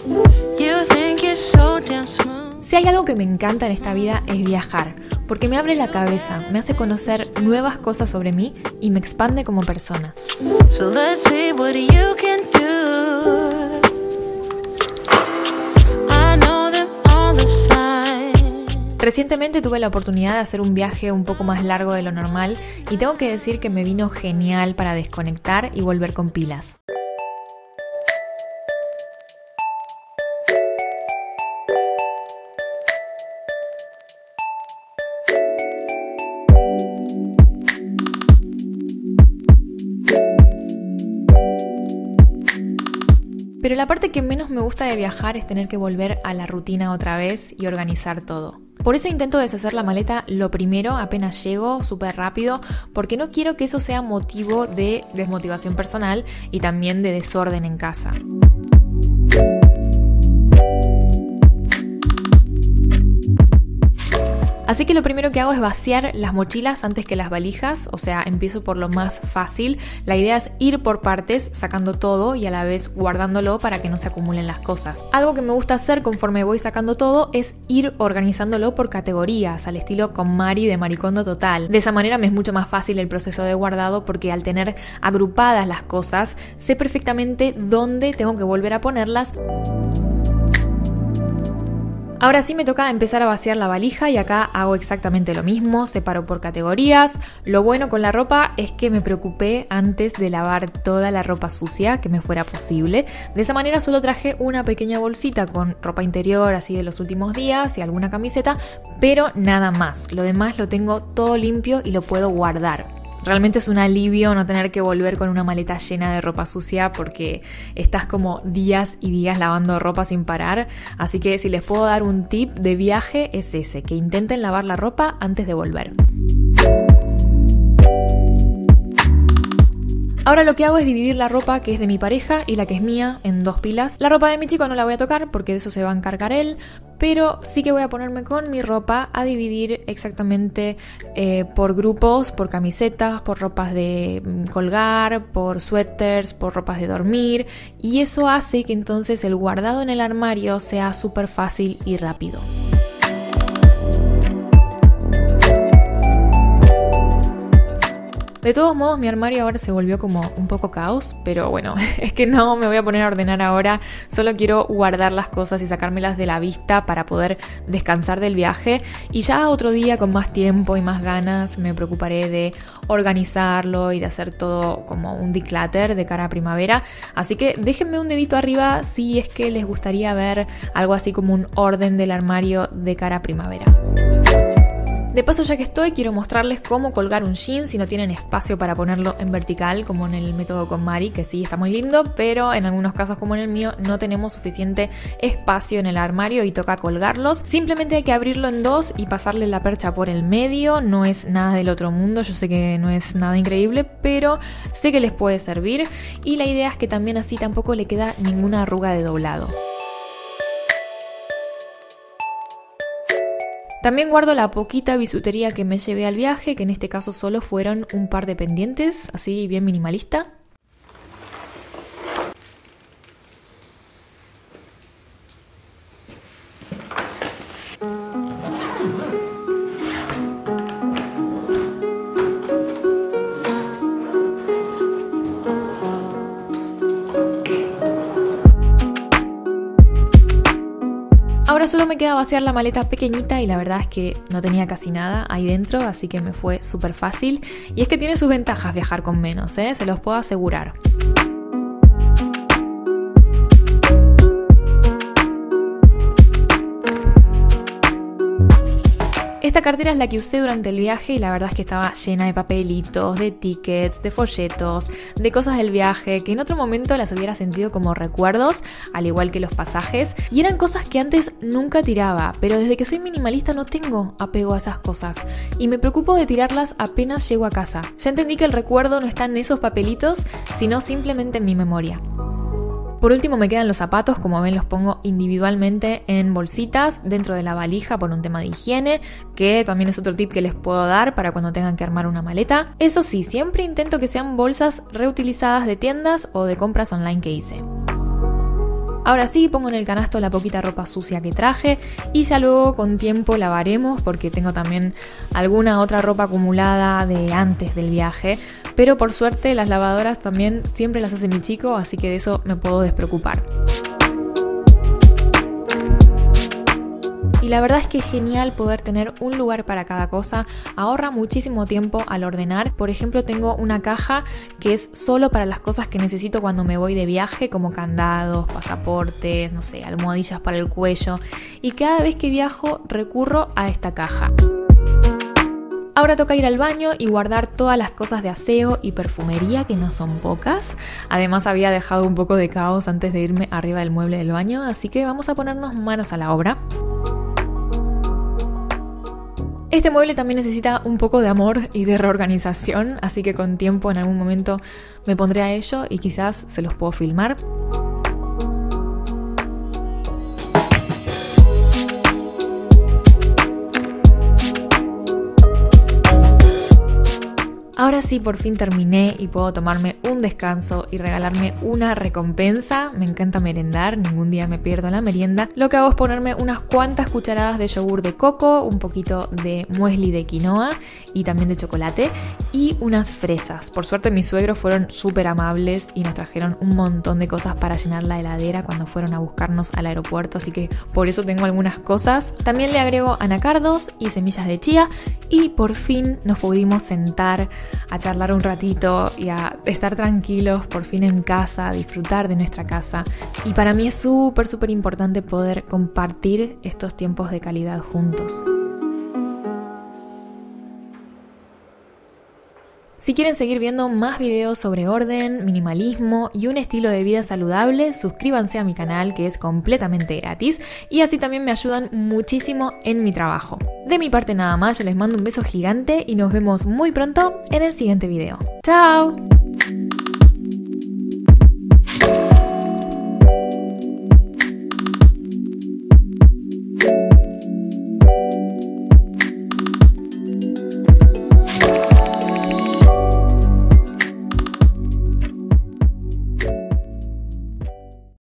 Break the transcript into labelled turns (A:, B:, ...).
A: Si hay algo que me encanta en esta vida es viajar, porque me abre la cabeza, me hace conocer nuevas cosas sobre mí y me expande como persona.
B: So let's see what you can do. I know them all the signs.
A: Recientemente tuve la oportunidad de hacer un viaje un poco más largo de lo normal y tengo que decir que me vino genial para desconectar y volver con pilas. Pero la parte que menos me gusta de viajar es tener que volver a la rutina otra vez y organizar todo. Por eso intento deshacer la maleta lo primero, apenas llego, súper rápido, porque no quiero que eso sea motivo de desmotivación personal y también de desorden en casa. Así que lo primero que hago es vaciar las mochilas antes que las valijas, o sea, empiezo por lo más fácil. La idea es ir por partes, sacando todo y a la vez guardándolo para que no se acumulen las cosas. Algo que me gusta hacer conforme voy sacando todo es ir organizándolo por categorías, al estilo KonMari de Maricondo Total. De esa manera me es mucho más fácil el proceso de guardado porque al tener agrupadas las cosas, sé perfectamente dónde tengo que volver a ponerlas. Ahora sí me toca empezar a vaciar la valija y acá hago exactamente lo mismo, separo por categorías. Lo bueno con la ropa es que me preocupé antes de lavar toda la ropa sucia que me fuera posible. De esa manera solo traje una pequeña bolsita con ropa interior así de los últimos días y alguna camiseta, pero nada más. Lo demás lo tengo todo limpio y lo puedo guardar. Realmente es un alivio no tener que volver con una maleta llena de ropa sucia porque estás como días y días lavando ropa sin parar. Así que si les puedo dar un tip de viaje es ese, que intenten lavar la ropa antes de volver. Ahora lo que hago es dividir la ropa que es de mi pareja y la que es mía en dos pilas. La ropa de mi chico no la voy a tocar porque de eso se va a encargar él, pero sí que voy a ponerme con mi ropa a dividir exactamente por grupos, por camisetas, por ropas de colgar, por suéteres, por ropas de dormir, y eso hace que entonces el guardado en el armario sea súper fácil y rápido. De todos modos, mi armario ahora se volvió como un poco caos, pero bueno, es que no me voy a poner a ordenar ahora, solo quiero guardar las cosas y sacármelas de la vista para poder descansar del viaje, y ya otro día con más tiempo y más ganas me preocuparé de organizarlo y de hacer todo como un declutter de cara a primavera. Así que déjenme un dedito arriba si es que les gustaría ver algo así como un orden del armario de cara a primavera. De paso, ya que estoy, quiero mostrarles cómo colgar un jean si no tienen espacio para ponerlo en vertical, como en el método KonMari, que sí está muy lindo, pero en algunos casos como en el mío no tenemos suficiente espacio en el armario y toca colgarlos. Simplemente hay que abrirlo en dos y pasarle la percha por el medio. No es nada del otro mundo, yo sé que no es nada increíble, pero sé que les puede servir, y la idea es que también así tampoco le queda ninguna arruga de doblado. También guardo la poquita bisutería que me llevé al viaje, que en este caso solo fueron un par de pendientes, así bien minimalista. Ahora solo me queda vaciar la maleta pequeñita y la verdad es que no tenía casi nada ahí dentro, así que me fue súper fácil. Y es que tiene sus ventajas viajar con menos, se los puedo asegurar. Esta cartera es la que usé durante el viaje y la verdad es que estaba llena de papelitos, de tickets, de folletos, de cosas del viaje que en otro momento las hubiera sentido como recuerdos, al igual que los pasajes, y eran cosas que antes nunca tiraba, pero desde que soy minimalista no tengo apego a esas cosas y me preocupo de tirarlas apenas llego a casa. Ya entendí que el recuerdo no está en esos papelitos, sino simplemente en mi memoria. Por último me quedan los zapatos, como ven los pongo individualmente en bolsitas dentro de la valija por un tema de higiene, que también es otro tip que les puedo dar para cuando tengan que armar una maleta. Eso sí, siempre intento que sean bolsas reutilizadas de tiendas o de compras online que hice. Ahora sí, pongo en el canasto la poquita ropa sucia que traje y ya luego con tiempo lavaremos porque tengo también alguna otra ropa acumulada de antes del viaje, pero por suerte las lavadoras también siempre las hace mi chico, así que de eso me puedo despreocupar. Y la verdad es que es genial poder tener un lugar para cada cosa, ahorra muchísimo tiempo al ordenar. Por ejemplo, tengo una caja que es solo para las cosas que necesito cuando me voy de viaje, como candados, pasaportes, no sé, almohadillas para el cuello. Y cada vez que viajo recurro a esta caja. Ahora toca ir al baño y guardar todas las cosas de aseo y perfumería, que no son pocas. Además había dejado un poco de caos antes de irme arriba del mueble del baño, así que vamos a ponernos manos a la obra. Este mueble también necesita un poco de amor y de reorganización, así que con tiempo en algún momento me pondré a ello y quizás se los puedo filmar. Ahora sí, por fin terminé y puedo tomarme un descanso y regalarme una recompensa. Me encanta merendar, ningún día me pierdo la merienda. Lo que hago es ponerme unas cuantas cucharadas de yogur de coco, un poquito de muesli de quinoa y también de chocolate y unas fresas. Por suerte mis suegros fueron súper amables y nos trajeron un montón de cosas para llenar la heladera cuando fueron a buscarnos al aeropuerto, así que por eso tengo algunas cosas. También le agrego anacardos y semillas de chía y por fin nos pudimos sentar a charlar un ratito y a estar tranquilos por fin en casa, a disfrutar de nuestra casa. Y para mí es súper importante poder compartir estos tiempos de calidad juntos. Si quieren seguir viendo más videos sobre orden, minimalismo y un estilo de vida saludable, suscríbanse a mi canal, que es completamente gratis y así también me ayudan muchísimo en mi trabajo. De mi parte nada más, yo les mando un beso gigante y nos vemos muy pronto en el siguiente video. ¡Chao!